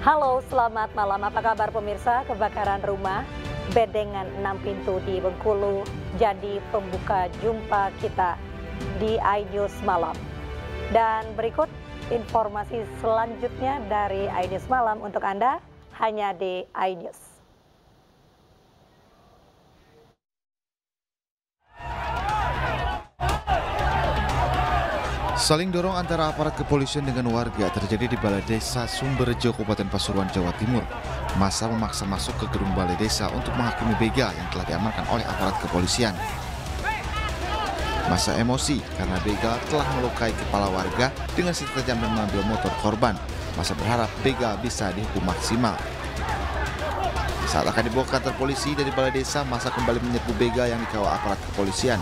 Halo, selamat malam. Apa kabar pemirsa? Kebakaran rumah bedengan 6 pintu di Bengkulu jadi pembuka jumpa kita di iNews Malam. Dan berikut informasi selanjutnya dari iNews Malam untuk Anda hanya di iNews. Saling dorong antara aparat kepolisian dengan warga terjadi di Balai Desa Sumberjo, Kabupaten Pasuruan, Jawa Timur. Massa memaksa masuk ke gedung Balai Desa untuk menghakimi begal yang telah diamankan oleh aparat kepolisian. Massa emosi karena begal telah melukai kepala warga dengan senjata tajam dan mengambil motor korban. Massa berharap begal bisa dihukum maksimal. Saat akan dibawa ke kantor polisi dari Balai Desa, massa kembali menyerbu begal yang dikawal aparat kepolisian.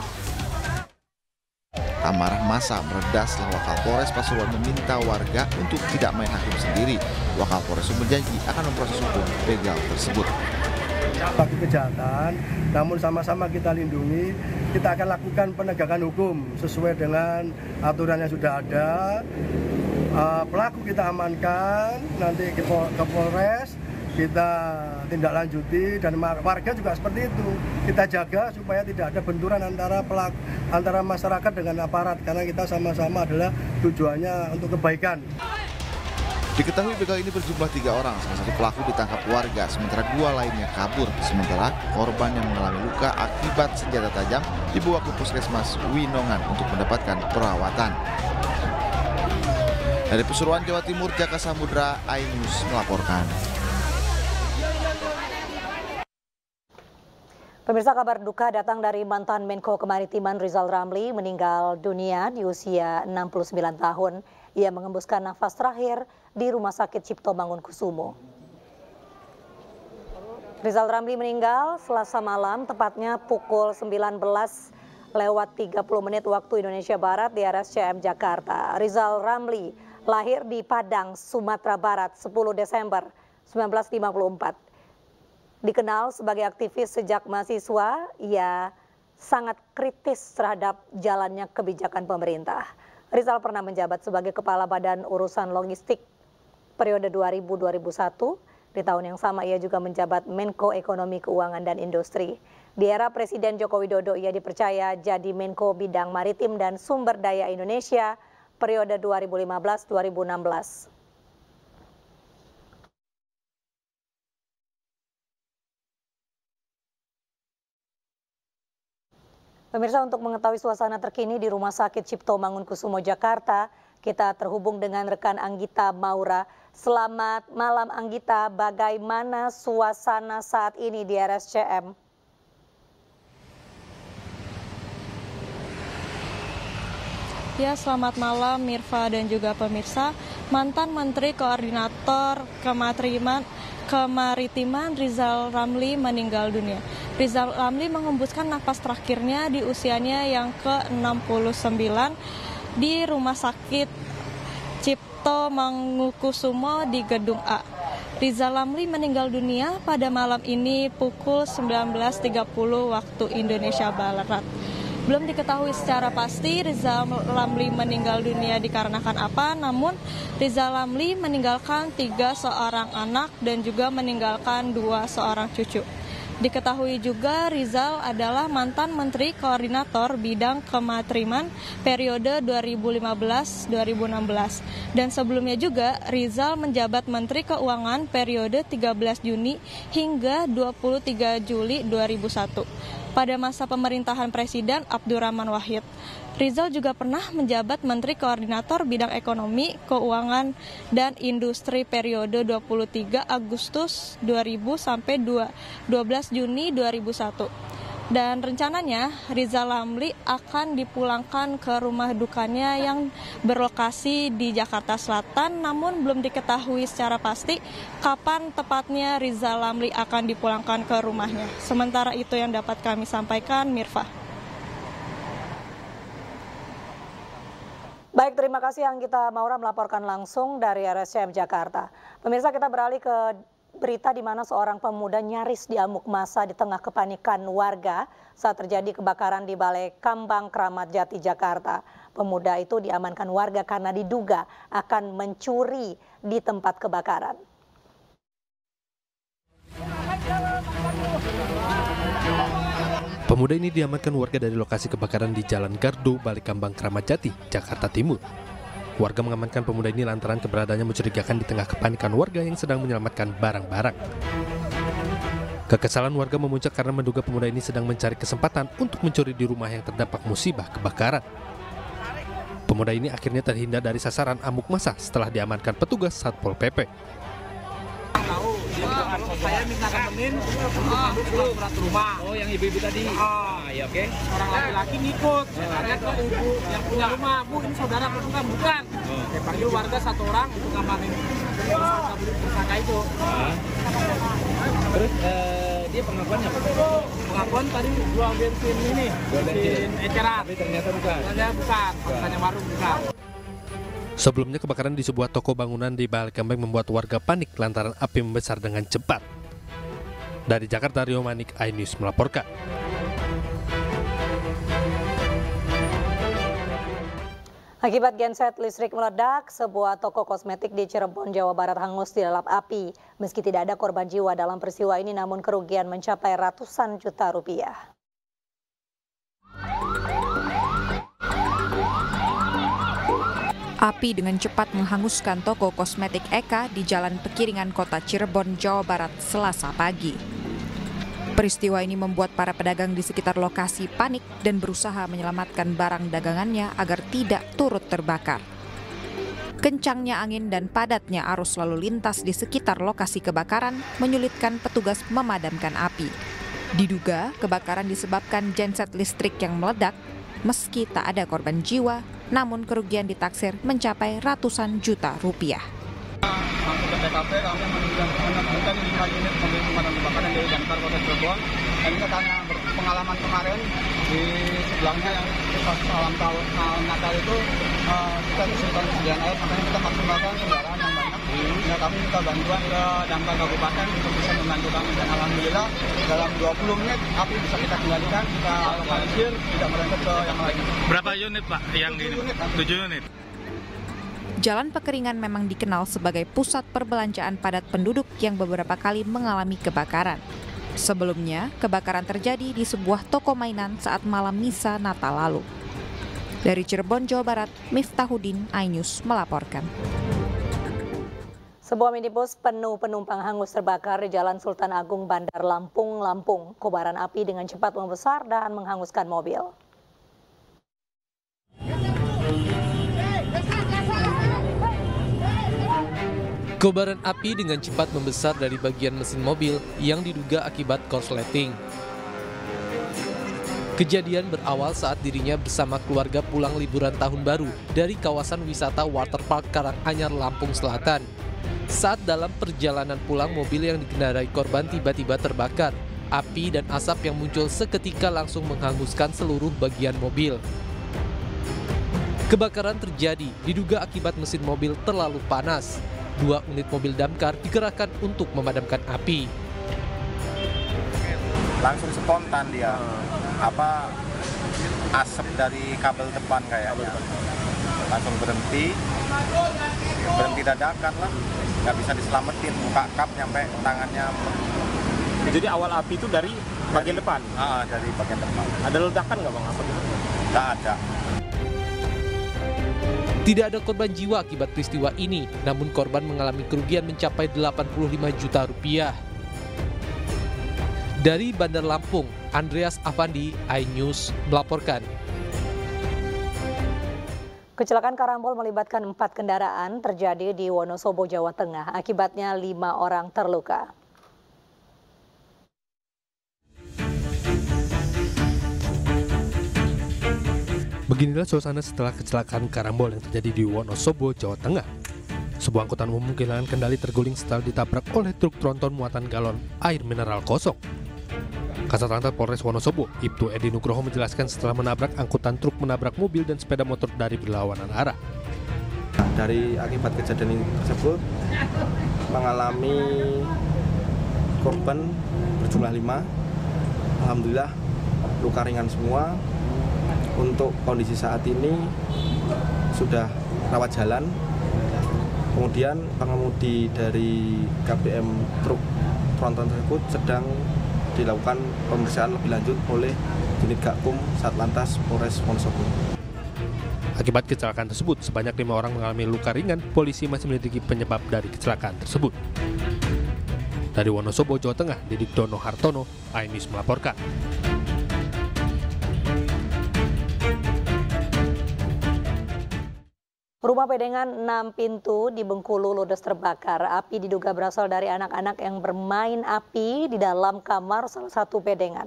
Amarah massa mereda setelah Wakapolres Pasuruan meminta warga untuk tidak main hakim sendiri. Wakapolres berjanji akan memproses hukum begal tersebut. Bagi kejahatan, namun sama-sama kita lindungi, kita akan lakukan penegakan hukum sesuai dengan aturan yang sudah ada. Pelaku kita amankan, nanti ke Polres, kita tindak lanjuti, dan warga juga seperti itu. Kita jaga supaya tidak ada benturan antara masyarakat dengan aparat, karena kita sama-sama adalah tujuannya untuk kebaikan. Diketahui begal ini berjumlah 3 orang, salah satu pelaku ditangkap warga, sementara 2 lainnya kabur. Sementara korban yang mengalami luka akibat senjata tajam dibawa ke Puskesmas Winongan untuk mendapatkan perawatan. Dari Pasuruan, Jawa Timur, Jaka Samudra, iNews melaporkan. Pemirsa, kabar duka datang dari mantan Menko Kemaritiman Rizal Ramli meninggal dunia di usia 69 tahun. Ia mengembuskan nafas terakhir di Rumah Sakit Cipto Mangunkusumo. Rizal Ramli meninggal Selasa malam, tepatnya pukul 19:30 waktu Indonesia Barat di RSCM Jakarta. Rizal Ramli lahir di Padang, Sumatera Barat 10 Desember 1954. Dikenal sebagai aktivis sejak mahasiswa, ia sangat kritis terhadap jalannya kebijakan pemerintah. Rizal pernah menjabat sebagai Kepala Badan Urusan Logistik periode 2000-2001. Di tahun yang sama ia juga menjabat Menko Ekonomi, Keuangan, dan Industri. Di era Presiden Joko Widodo ia dipercaya jadi Menko Bidang Maritim dan Sumber Daya Indonesia periode 2015-2016. Pemirsa, untuk mengetahui suasana terkini di Rumah Sakit Cipto Mangunkusumo, Jakarta, kita terhubung dengan rekan Anggita Maura. Selamat malam Anggita, bagaimana suasana saat ini di RSCM? Ya, selamat malam Mirva dan juga pemirsa. Mantan Menteri Koordinator Kemaritiman Rizal Ramli meninggal dunia. Rizal Ramli mengembuskan nafas terakhirnya di usianya yang ke-69 di Rumah Sakit Cipto Mangunkusumo di Gedung A. Rizal Ramli meninggal dunia pada malam ini pukul 19.30 waktu Indonesia Barat. Belum diketahui secara pasti Rizal Ramli meninggal dunia dikarenakan apa, namun Rizal Ramli meninggalkan 3 seorang anak dan juga meninggalkan 2 seorang cucu. Diketahui juga Rizal adalah mantan Menteri Koordinator Bidang Kemaritiman periode 2015-2016. Dan sebelumnya juga Rizal menjabat Menteri Keuangan periode 13 Juni hingga 23 Juli 2001. Pada masa pemerintahan Presiden Abdurrahman Wahid. Rizal juga pernah menjabat Menteri Koordinator Bidang Ekonomi, Keuangan, dan Industri periode 23 Agustus 2000 sampai 12 Juni 2001. Dan rencananya Rizal Ramli akan dipulangkan ke rumah dukanya yang berlokasi di Jakarta Selatan, namun belum diketahui secara pasti kapan tepatnya Rizal Ramli akan dipulangkan ke rumahnya. Sementara itu yang dapat kami sampaikan, Mirva. Baik, terima kasih Anggita Maura melaporkan langsung dari RSCM Jakarta. Pemirsa, kita beralih ke berita di mana seorang pemuda nyaris diamuk massa di tengah kepanikan warga saat terjadi kebakaran di Balai Kambang Kramat Jati, Jakarta. Pemuda itu diamankan warga karena diduga akan mencuri di tempat kebakaran. Pemuda ini diamankan warga dari lokasi kebakaran di Jalan Gardu, Balikambang, Kramat Jati, Jakarta Timur. Warga mengamankan pemuda ini lantaran keberadaannya mencurigakan di tengah kepanikan warga yang sedang menyelamatkan barang-barang. Kekesalan warga memuncak karena menduga pemuda ini sedang mencari kesempatan untuk mencuri di rumah yang terdampak musibah kebakaran. Pemuda ini akhirnya terhindar dari sasaran amuk massa setelah diamankan petugas Satpol PP. Saya minta temenin surat rumah. Oh, yang ibu-ibu tadi. Ya oke. Orang laki-laki ngikut. Saya lihat ke ibu yang punya rumah. Bu, ini saudara bukan? Bukan. Saya panggil warga satu orang untuk ngamanin tersangka itu. Terus dia pengakuannya apa? Pengakuan tadi jual bensin ini. Bensin eceran. Tapi ternyata bukan. Ternyata bukan. Faktanya warung bukan. Sebelumnya kebakaran di sebuah toko bangunan di Balikambang membuat warga panik lantaran api membesar dengan cepat. Dari Jakarta, Rio Manik, iNews melaporkan. Akibat genset listrik meledak, sebuah toko kosmetik di Cirebon, Jawa Barat hangus di dalam api. Meski tidak ada korban jiwa dalam peristiwa ini, namun kerugian mencapai ratusan juta rupiah. Api dengan cepat menghanguskan toko kosmetik Eka di Jalan Pekiringan, Kota Cirebon, Jawa Barat, Selasa pagi. Peristiwa ini membuat para pedagang di sekitar lokasi panik dan berusaha menyelamatkan barang dagangannya agar tidak turut terbakar. Kencangnya angin dan padatnya arus lalu lintas di sekitar lokasi kebakaran menyulitkan petugas memadamkan api. Diduga kebakaran disebabkan genset listrik yang meledak. Meski tak ada korban jiwa, namun kerugian ditaksir mencapai ratusan juta rupiah. Masuk ke TKP, kami menemukan 5 unit mobil pemadam kebakaran dari Damkar Kota Cirebon. Dan kita tanya pengalaman kemarin di sebelahnya yang pas tahun Natal itu kita kesulitan persediaan air, makanya kita maksimalkan kendaraan yang banyak. Ya, kami minta bantuan ke Damkar Kabupaten untuk bisa membantu kami, dan alhamdulillah dalam 20 menit api bisa kita kendalikan, kita lokalisir, tidak merembet ke yang lain. Berapa unit Pak yang 7 unit? Jalan Pekiringan memang dikenal sebagai pusat perbelanjaan padat penduduk yang beberapa kali mengalami kebakaran. Sebelumnya, kebakaran terjadi di sebuah toko mainan saat malam misa Natal lalu. Dari Cirebon, Jawa Barat, Miftahudin, iNews melaporkan. Sebuah minibus penuh penumpang hangus terbakar di Jalan Sultan Agung, Bandar Lampung, Lampung. Kobaran api dengan cepat membesar dan menghanguskan mobil. Kobaran api dengan cepat membesar dari bagian mesin mobil yang diduga akibat korsleting. Kejadian berawal saat dirinya bersama keluarga pulang liburan tahun baru dari kawasan wisata Waterpark Karanganyar, Lampung Selatan. Saat dalam perjalanan pulang, mobil yang dikendarai korban tiba-tiba terbakar. Api dan asap yang muncul seketika langsung menghanguskan seluruh bagian mobil. Kebakaran terjadi diduga akibat mesin mobil terlalu panas. 2 unit mobil damkar dikerahkan untuk memadamkan api. Langsung spontan dia, asap dari kabel depan kayaknya. Langsung berhenti dadakan lah, nggak bisa diselamatin, buka kap nyampe tangannya. Jadi awal api itu dari bagian depan? Dari bagian depan. Ada ledakan nggak Bang? Nggak ada. Tidak ada korban jiwa akibat peristiwa ini, namun korban mengalami kerugian mencapai 85 juta rupiah. Dari Bandar Lampung, Andreas Afandi, iNews melaporkan. Kecelakaan karambol melibatkan 4 kendaraan terjadi di Wonosobo, Jawa Tengah. Akibatnya 5 orang terluka. Beginilah suasana setelah kecelakaan karambol yang terjadi di Wonosobo, Jawa Tengah. Sebuah angkutan umum kehilangan kendali terguling setelah ditabrak oleh truk tronton muatan galon air mineral kosong. Kasat Lantas Polres Wonosobo, Ibtu Edi Nugroho menjelaskan setelah menabrak angkutan truk menabrak mobil dan sepeda motor dari berlawanan arah. Dari akibat kejadian tersebut mengalami korban berjumlah 5. Alhamdulillah luka ringan semua. Untuk kondisi saat ini sudah rawat jalan. Kemudian pengemudi dari KBM truk tronton tersebut sedang dilakukan pemeriksaan lebih lanjut oleh Unit Gakum Satlantas Polres Wonosobo. Akibat kecelakaan tersebut, sebanyak 5 orang mengalami luka ringan. Polisi masih menyelidiki penyebab dari kecelakaan tersebut. Dari Wonosobo, Jawa Tengah, Didik Dono Hartono, iNews melaporkan. Rumah pedengan 6 pintu di Bengkulu ludes terbakar. Api diduga berasal dari anak-anak yang bermain api di dalam kamar salah satu pedengan.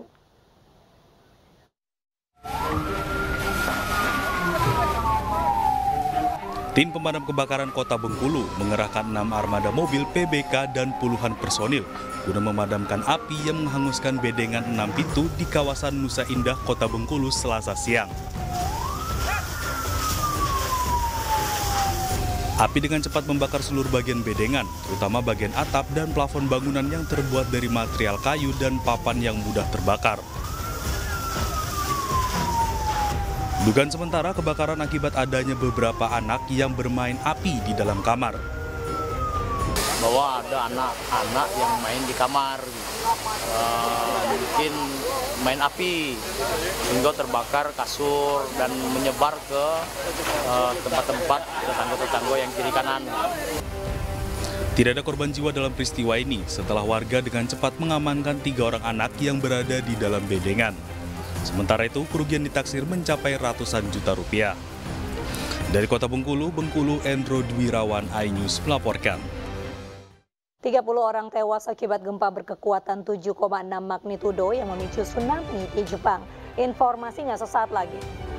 Tim pemadam kebakaran Kota Bengkulu mengerahkan 6 armada mobil PBK dan puluhan personil guna memadamkan api yang menghanguskan bedengan 6 pintu di kawasan Nusa Indah, Kota Bengkulu Selasa siang. Api dengan cepat membakar seluruh bagian bedengan, terutama bagian atap dan plafon bangunan yang terbuat dari material kayu dan papan yang mudah terbakar. Dugaan sementara kebakaran akibat adanya beberapa anak yang bermain api di dalam kamar. Bahwa ada anak-anak yang main di kamar, mungkin main api, hingga terbakar kasur dan menyebar ke tempat-tempat tetangga-tetangga yang kiri kanan. Tidak ada korban jiwa dalam peristiwa ini setelah warga dengan cepat mengamankan 3 orang anak yang berada di dalam bedengan. Sementara itu, kerugian ditaksir mencapai ratusan juta rupiah. Dari Kota Bengkulu, Endro Dwirawan, iNews melaporkan. 30 orang tewas akibat gempa berkekuatan 7,6 magnitudo yang memicu tsunami di Jepang. Informasinya sesaat lagi.